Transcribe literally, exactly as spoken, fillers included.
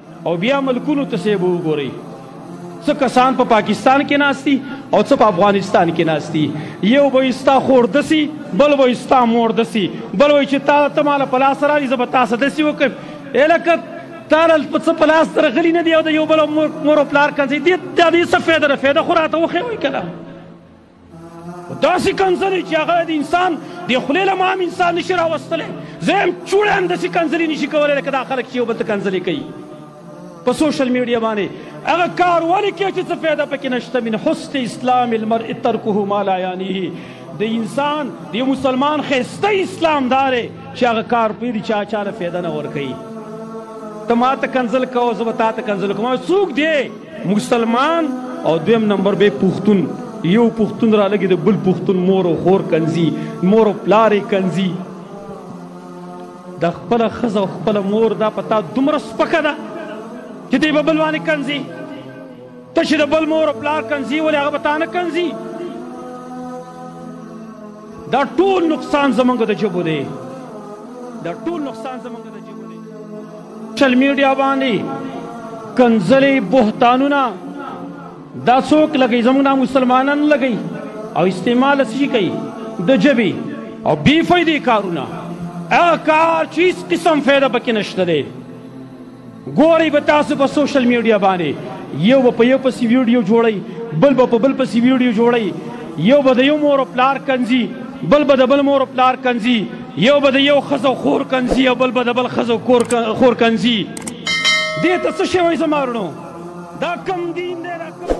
او بیا ملکونو ته سیب وګورئ څه کسان په پاکستان کې ناستی او څه په افغانستان کې ناستی یو به ستا خور دسي بل به ستا مور دسي بل وایي چې تا ته ماله په لاس رالي زه به تا څه دسي وکړم ای لکه تا په څه په لاس درغلي نه دي او د یو بل مور او پلار کنځي دې دا دې څه فایده ده فایده خو راته وښیوئ که نه داسې کنځلې چې هغه د انسان د خولې له ما هم انسان نشي راوستلی زه یم چوړی هم داسې کنځلې نشي کولی لکه دا خلک چې یو بل ته کنځلې کوي په سوشل میډیا باندې هغه کار ولې کوي چې څه فایده پکې نشته من حسن اسلام المرء ترکه ما لا یعنیه د انسان د یو مسلمان ښایسته اسلام دا دی چې هغه کار پرېږدي چې هغه چاله فایده نه ورکوي ته ما ته کنځل کوه زه به تا ته کنځل کوم څوک دی مسلمان او دویم نمبر به پښتون یو پښتون رالګي د بل پښتون مور او خور کنځي مور او پلار یې کنځي د خپله ښځه او خپله مور دا په تا دومره سپکه ده چې دی به بل باندې کنځي ته چې د بل مور او پلار کنځي ولې هغه به تا نه کنځي دا ټول نقصان زموږ د ژبو دی دا ټول نقصان زموږ د ژبو دی سوشل میډیا باندې کنځلې بهتانونه دا څوک لګوي زموږ دا مسلمانان لګوي او استعمال څه شي کوي د ژبې او بې فایدې کارونه هغه کار چې هېڅ قسم فایده پکې نشته دی ګورئ به تاسو په سوشل میډیا باندې یو به په یو پسې ویډیو جوړئ بل به په بل پسې ویډیو جوړئ یو به د یو مور او پلار کنځي بل به د بل مور او پلار کنځي یو به د یو ښځه خور کنځي او بل به د بل ښځه خور کنځي دې ته څه شی وایي زما ورونو دا کم دین دی دا کم